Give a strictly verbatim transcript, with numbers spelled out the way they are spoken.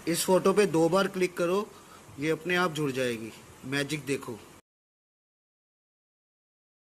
इस फोटो पे दो बार क्लिक करो, ये अपने आप जुड़ जाएगी। मैजिक देखो।